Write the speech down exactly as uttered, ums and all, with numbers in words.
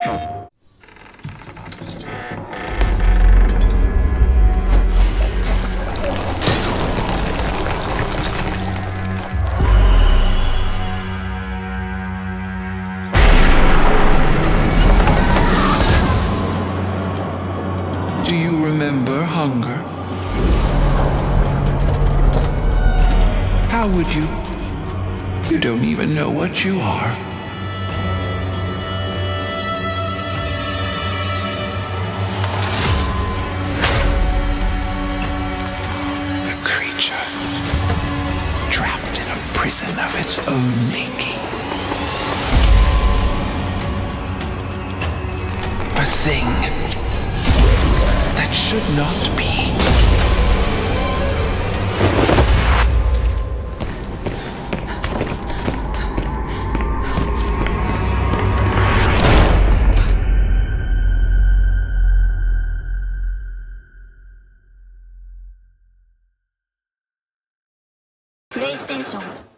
Do you remember hunger? How would you? You don't even know what you are. A creature trapped in a prison of its own making. A thing that should not be. PlayStation